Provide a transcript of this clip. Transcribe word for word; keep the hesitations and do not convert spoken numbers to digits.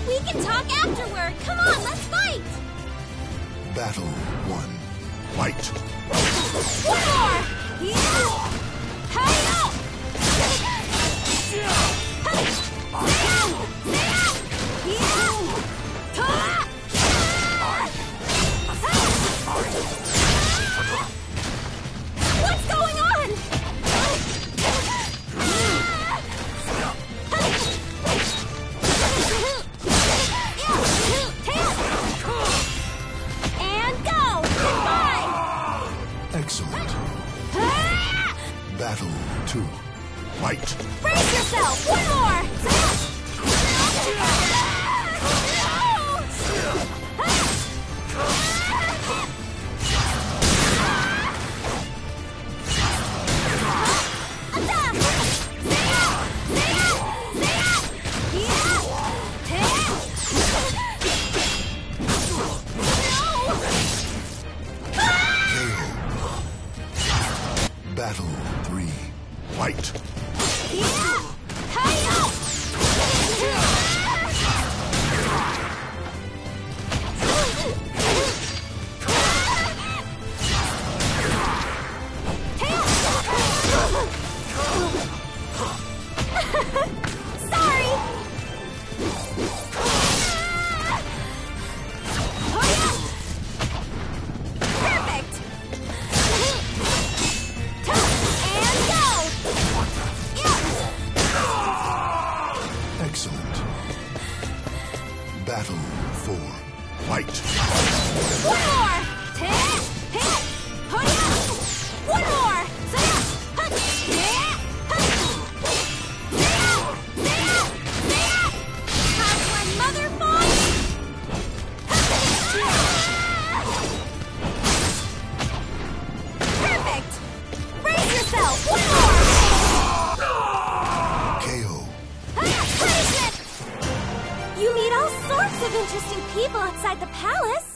We can talk afterward. Come on, let's fight. Battle one. Fight. One more. Yeah. Hi-yo. What's going on? And go! Goodbye! Excellent. Battle two. Fight. Brace yourself! One more! Battle three. Fight. Yeah! Hi-yo! Sorry! Perfect! Excellent. Battle four. Fight. One more! Hit! Hit! Hoya! One more! Zaya! Hut! Yeah! Hut! Zaya! Zaya! Zaya! How's my mother fought? Perfect! Brace yourself! One more! K O. Punishment! You meet all sorts of interesting people outside the palace.